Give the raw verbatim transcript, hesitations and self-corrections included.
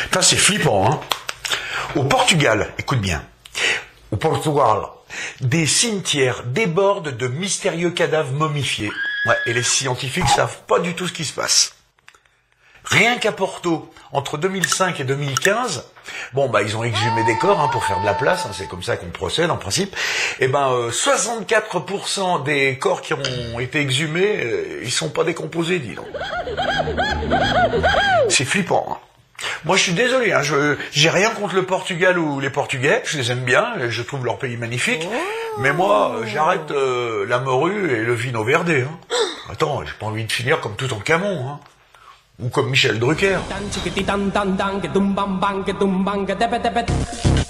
Enfin, c'est flippant, hein. Au Portugal, écoute bien, au Portugal, des cimetières débordent de mystérieux cadavres momifiés. Ouais, et les scientifiques savent pas du tout ce qui se passe. Rien qu'à Porto, entre deux mille cinq et deux mille quinze, bon bah ils ont exhumé des corps hein, pour faire de la place, hein, c'est comme ça qu'on procède en principe. Et ben euh, soixante-quatre pour cent des corps qui ont été exhumés, euh, ils sont pas décomposés, dis donc. C'est flippant. Hein. Moi je suis désolé, hein, je j'ai rien contre le Portugal ou les Portugais, je les aime bien, je trouve leur pays magnifique. Mais moi euh, j'arrête euh, la morue et le vino verde. Hein. Attends, j'ai pas envie de finir comme tout en Camon. Hein. Ou comme Michel Drucker.